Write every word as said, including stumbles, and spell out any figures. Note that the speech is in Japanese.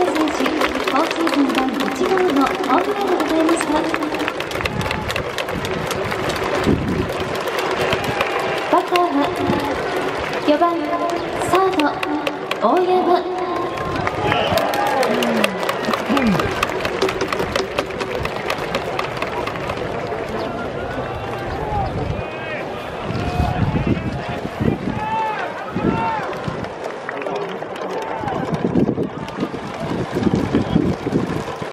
選手、今シーズンだいいち号のホームランでございました。バッターはよばんサード大山。